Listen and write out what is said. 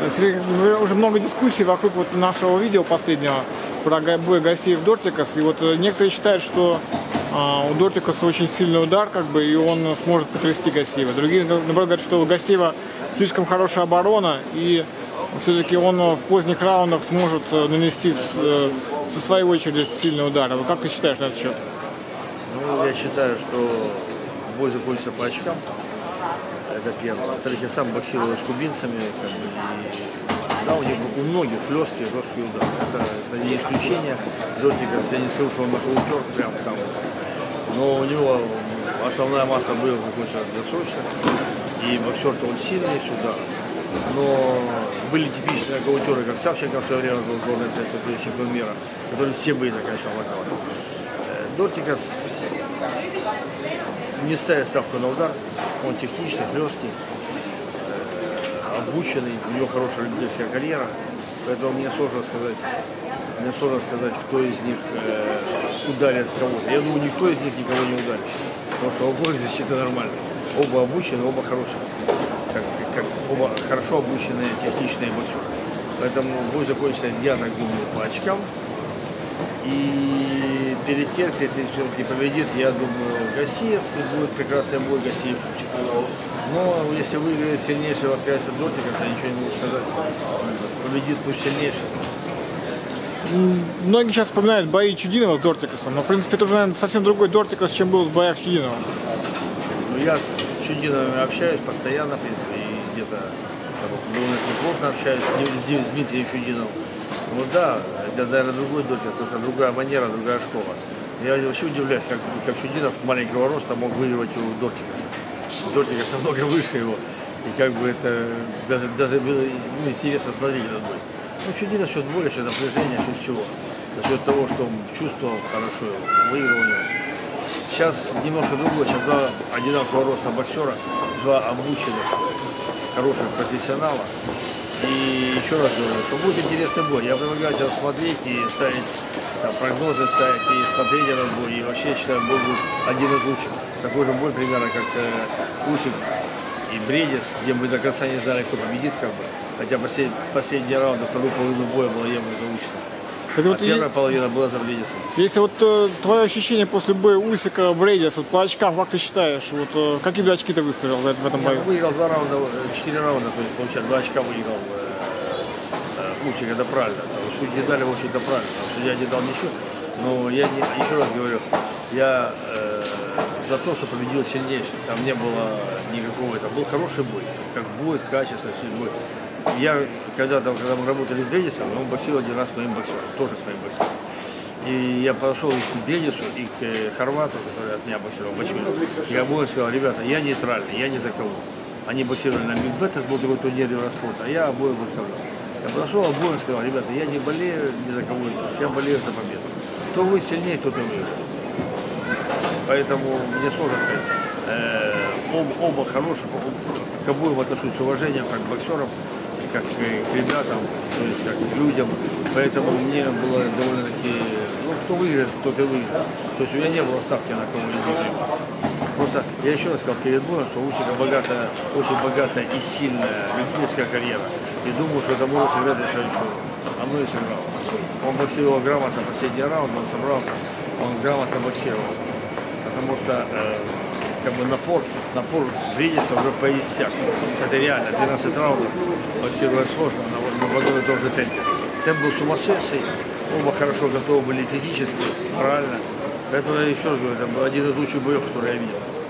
Сергей, уже много дискуссий вокруг вот нашего видео последнего про бой Гассиев Дортикас. И вот некоторые считают, что у Дортикаса очень сильный удар, как бы, и он сможет потрясти Гассиева. Другие, наоборот, говорят, что у Гассиева слишком хорошая оборона, и все-таки он в поздних раундах сможет нанести со своей очереди сильный удар. Вот как ты считаешь на этот счет? Ну, я считаю, что бой закончится по очкам. Это первое. Во-вторых, я сам боксировал с кубинцами, как бы, и, да, у многих хлесткий, жесткий удар. Это не исключение. Дортикас, я не скажу, что он нокаутер прям там. Но у него основная масса боев закончилась досрочно. И боксер-то он сильный сюда. Но были типичные нокаутеры, как Савченко в свое время был сборной Советского чемпиона мира, который все бои заканчивал нокаутом. Дортикас не ставит ставку на удар, он техничный, хлесткий, обученный, у него хорошая любительская карьера, поэтому мне сложно сказать, кто из них ударит кого-то. Я думаю, никто из них никого не ударит, потому что обоих защита нормальная. Оба обучены, оба хорошие, как оба хорошо обученные техничные боксеры. Поэтому бой закончится, я так думаю, по очкам. И перетерпит, и все-таки победит, я думаю, Гассиев. И будет прекрасный бой Гассиев. Но если выиграет сильнейший воскресенье Дортикаса, я ничего не могу сказать. Победит пусть сильнейший. Многие сейчас вспоминают бои Чудинова с Дортикасом, но в принципе это уже, наверное, совсем другой Дортикас, чем был в боях с Чудиновым. Ну, я с Чудиновым общаюсь постоянно, в принципе, и где-то довольно плотно общаюсь с Дмитрием Чудиновым. Ну да, это, наверное, другой Дортикас, потому что другая манера, другая школа. Я вообще удивляюсь, как Чудинов маленького роста мог выигрывать у Дортикаса. Дортикас намного выше его. И как бы это даже было интересно смотреть этот бой. Ну, Чудинов счет боя, счет напряжения, счет всего. За счет того, что он чувствовал хорошо его, выиграл у него. Сейчас немножко другое, сейчас два одинакового роста боксера, два обученных, хороших профессионала. И еще раз говорю, что будет интересный бой. Я предлагаю сейчас смотреть и ставить там, прогнозы, ставить и смотреть этот бой. И вообще, я считаю, бой будет один из лучших. Такой же бой примерно, как Усик и Бредис, где мы до конца не знали, кто победит, как бы. Хотя последний раунд, вторую половину боя была явно заучена. Первая половина была за Бредисом. Если вот твое ощущение после боя Усика, Бредис, вот по очкам, как ты считаешь, вот какие бы очки ты выставил в этом бою? Я выиграл 2 раунда, 4 раунда, то есть получается 2 очка выиграл Усик, это правильно. Судьи дали, в общем-то, правильно. Судья не дал ничего. Но я еще раз говорю, я за то, что победил сильнейший. Там не было никакого, это был хороший бой. Как бой, качество, бой. Я когда мы работали с Бредисом, он боксил один раз с моим боксером, тоже с моим боксером. И я подошел и к Бредису, и к Хорвату, который от меня боксировал, Бачулин. Я обоим сказал, ребята, я нейтральный, я ни за кого. Они боксировали на Мидбет, это был другой турнир Евроспорта, а я обоим выставлял. Я подошел, обоим сказал, ребята, я не болею ни за кого, я болею за победу. Кто вы сильнее, тот и выиграет. Поэтому мне сложно сказать. Оба хороших, к обоим отношусь с уважением, как к боксерам, как к ребятам, то есть как к людям. Поэтому мне было довольно-таки, ну, кто выиграет, тот и выиграет. То есть у меня не было ставки на кого-нибудь. Просто я еще раз сказал перед боем, что у Усика очень богатая и сильная любительская карьера. И думаю, что это может сыграть решающую роль. Оно и сыграло. Он боксировал грамотно последний раунд, он собрался, он грамотно боксировал. Потому что как бы напор Бредиса уже поиссяк. Это реально, 12 раундов боксировать сложно в одном и том же темпе. Темп был сумасшедший, оба хорошо готовы были физически, морально. Поэтому я еще раз говорю, это был один из лучших боев, который я видел.